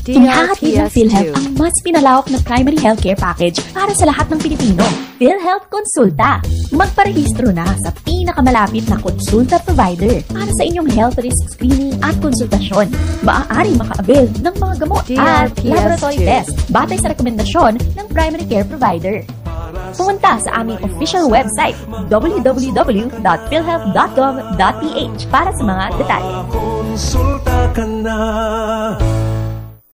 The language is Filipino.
Inihahatid ng PhilHealth ang mas pinalawak na primary healthcare package para sa lahat ng Pilipino. PhilHealth Konsulta. Magparehistro na sa pinakamalapit na konsulta provider para sa inyong health risk screening at konsultasyon. Maaaring maka-avail ng mga gamot at laboratory test batay sa rekomendasyon ng primary care provider. Pumunta sa aming official website www.philhealth.gov.ph para sa mga detalye. Konsulta ka na.